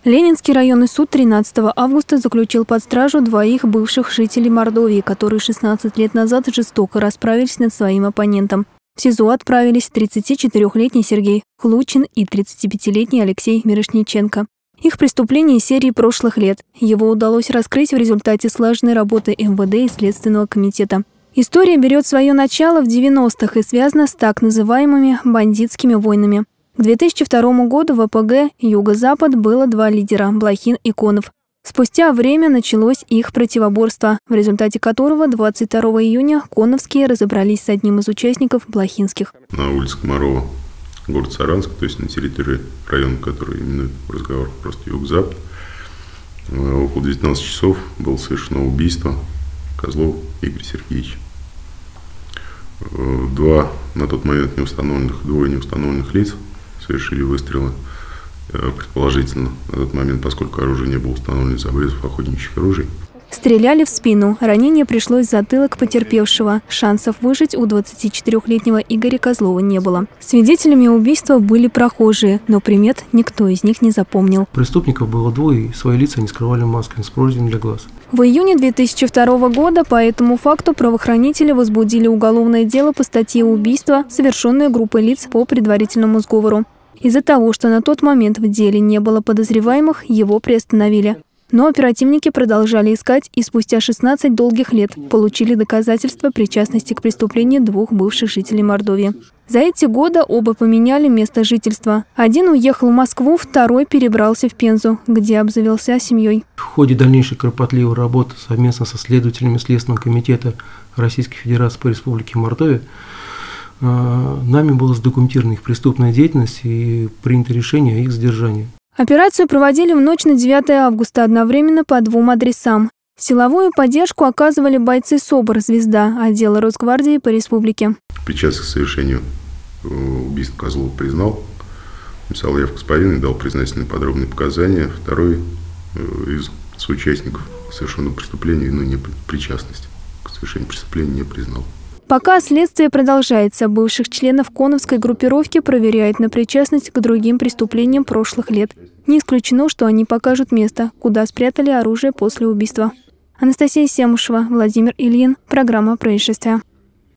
Ленинский районный суд 13 августа заключил под стражу двоих бывших жителей Мордовии, которые 16 лет назад жестоко расправились над своим оппонентом. В СИЗО отправились 34-летний Сергей Хлучин и 35-летний Алексей Мирошниченко. Их преступления из серии прошлых лет. Его удалось раскрыть в результате слаженной работы МВД и Следственного комитета. История берет свое начало в 90-х и связана с так называемыми бандитскими войнами. К 2002 году в АПГ «Юго-Запад» было два лидера – Блохин и Конов. Спустя время началось их противоборство, в результате которого 22 июня коновские разобрались с одним из участников блохинских. На улице Комарова, город Саранск, то есть на территории района, который именует в разговорах просто Юг-Запад, около 19 часов было совершено убийство Козлов Игоря Сергеевича. На тот момент двое неустановленных лиц совершили выстрелы, предположительно, на тот момент, поскольку оружие не было установлено из обрезов охотничьих оружий. Стреляли в спину. Ранение пришлось в затылок потерпевшего. Шансов выжить у 24-летнего Игоря Козлова не было. Свидетелями убийства были прохожие, но примет никто из них не запомнил. Преступников было двое, и свои лица они скрывали масками с прорезями для глаз. В июне 2002 года по этому факту правоохранители возбудили уголовное дело по статье «Убийство», совершенное группой лиц по предварительному сговору. Из-за того, что на тот момент в деле не было подозреваемых, его приостановили. Но оперативники продолжали искать и спустя 16 долгих лет получили доказательства причастности к преступлению двух бывших жителей Мордовии. За эти годы оба поменяли место жительства. Один уехал в Москву, второй перебрался в Пензу, где обзавелся семьей. В ходе дальнейшей кропотливой работы совместно со следователями Следственного комитета Российской Федерации по Республике Мордовия нами была задокументирована их преступная деятельность и принято решение о их задержании. Операцию проводили в ночь на 9 августа одновременно по двум адресам. Силовую поддержку оказывали бойцы СОБР «Звезда» отдела Росгвардии по республике. Причастность к совершению убийства Козлова признал, написал явку с повинной, дал признательные подробные показания. Второй из соучастников совершенного преступления вину непричастности к совершению преступления не признал. Пока следствие продолжается, бывших членов коновской группировки проверяют на причастность к другим преступлениям прошлых лет. Не исключено, что они покажут место, куда спрятали оружие после убийства. Анастасия Семушева, Владимир Ильин. Программа «Происшествия».